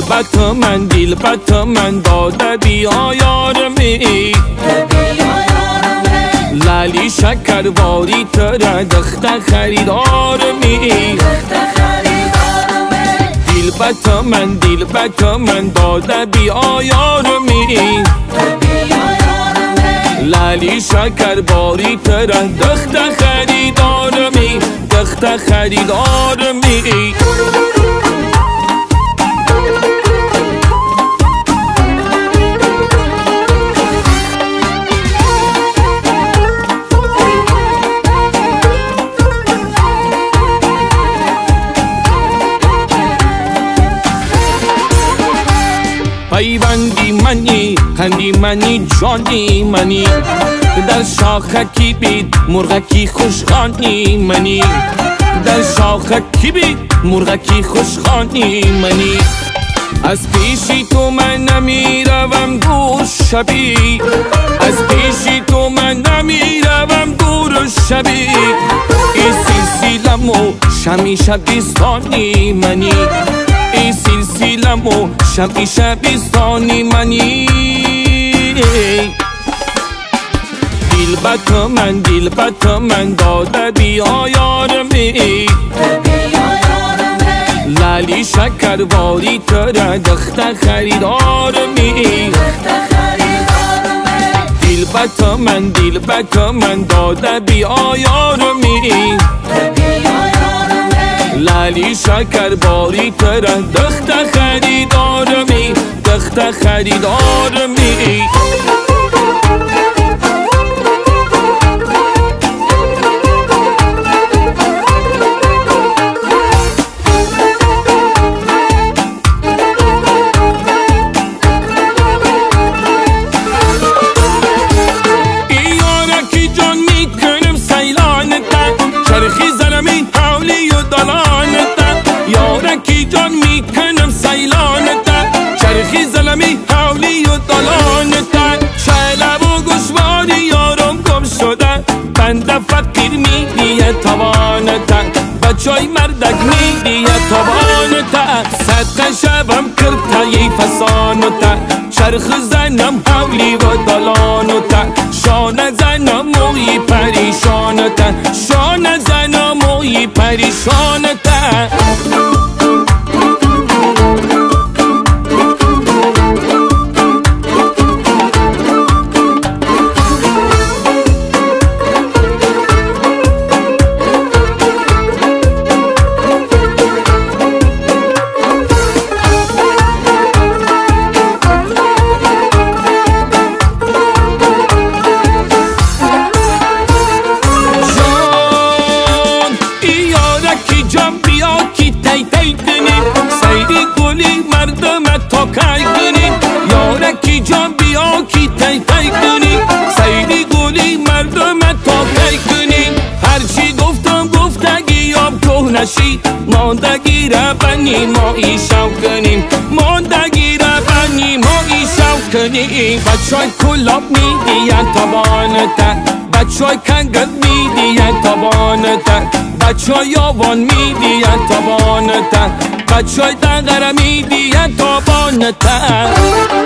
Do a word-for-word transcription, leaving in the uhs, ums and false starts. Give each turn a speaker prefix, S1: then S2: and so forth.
S1: دیلبت من دیلبت من داده بیا یارمی لالی شکرباری تره دخت خریدارمی دیلبت من دیلبت من داده بیا یارمی لالی شکرباری تره دخت خریدارمی دخت خریدارمی پیوندی منی خندی منی جانی منی در شاخکی بید مرغکی خوشخانی منی در شاخکی بید مرغکی خوشخانی منی از پیشی تو من نمیروم دور شبی از پیشی تو من نمیروم دور شبی ای سلسلم و شمی شبستانی منی ای سلسلم و شمی شبستانی منی دیلبت من دیلبت من داده بیا یارمی لالی شکرباری تره دخت خریدارمی دیلبت من دیلبت من داده بیا یارمی لالی شکرباری تره دخت خریدارمی دخت خریدارمی یارکی جان میکنم سیلانتا چرخی زلمی حولی و دلانتا شلب و گشواری یارم گم شده بنده فقیر میدیه توانتا بچای مردک میدیه توانتا صدقه شبم کرتایی فسانتا چرخ زنم حولی و دلانتا شانه زنم موی پریشانتا شانه زنم موی پریشانتا یارکی جان بیا کی تای تای کنی سیدی گلی مردم تا کی کنی هرچی گفتم گفتگی آب که نشی ماندگی را بنی ما ایشو کنیم ماندگی را بنی ما ایشو کنیم بچای کلاب میدین تبانتا بچای کنگل میدین تبانتا بچای آوان میدین تبانتا بچای دنگره میدین تبانتا